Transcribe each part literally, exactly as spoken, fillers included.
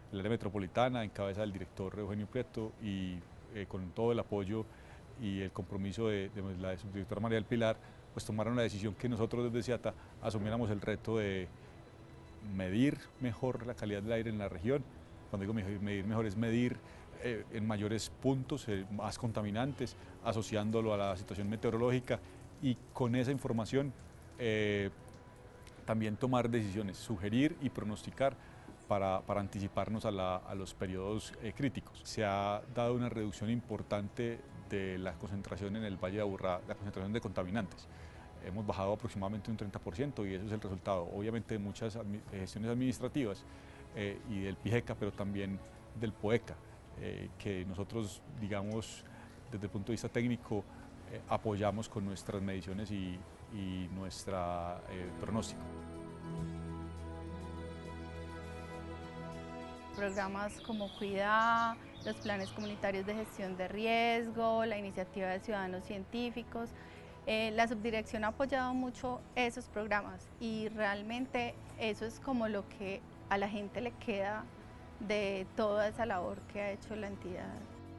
el área metropolitana, en cabeza del director Eugenio Prieto y eh, con todo el apoyo y el compromiso de, de la subdirectora María del Pilar, pues tomaron la decisión que nosotros desde SIATA asumiéramos el reto de medir mejor la calidad del aire en la región. Cuando digo medir mejor es medir eh, en mayores puntos, eh, más contaminantes, asociándolo a la situación meteorológica y con esa información eh, también tomar decisiones, sugerir y pronosticar para, para anticiparnos a, la, a los periodos eh, críticos. Se ha dado una reducción importante de la concentración en el Valle de Aburrá, la concentración de contaminantes. Hemos bajado aproximadamente un treinta por ciento y eso es el resultado, obviamente, de muchas admi gestiones administrativas eh, y del PIGECA, pero también del POECA, eh, que nosotros, digamos, desde el punto de vista técnico, eh, apoyamos con nuestras mediciones y, y nuestro eh, pronóstico. Programas como Cuida, los planes comunitarios de gestión de riesgo, la iniciativa de ciudadanos científicos. Eh, la subdirección ha apoyado mucho esos programas y realmente eso es como lo que a la gente le queda de toda esa labor que ha hecho la entidad.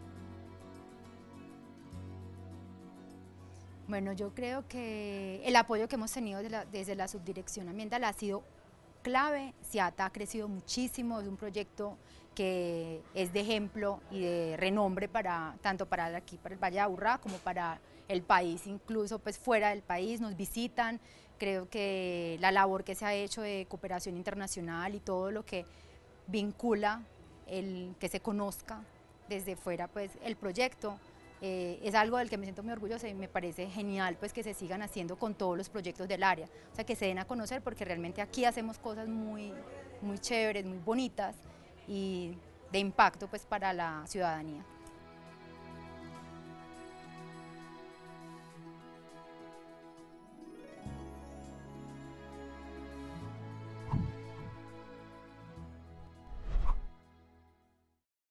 Bueno, yo creo que el apoyo que hemos tenido de la, desde la subdirección ambiental ha sido clave. SIATA ha crecido muchísimo, es un proyecto que es de ejemplo y de renombre para, tanto para aquí, para el Valle de Aburrá, como para el país, incluso pues fuera del país, nos visitan. Creo que la labor que se ha hecho de cooperación internacional y todo lo que vincula el que se conozca desde fuera pues el proyecto, Eh, es algo del que me siento muy orgullosa y me parece genial pues que se sigan haciendo con todos los proyectos del área, o sea que se den a conocer porque realmente aquí hacemos cosas muy, muy chéveres, muy bonitas y de impacto pues para la ciudadanía.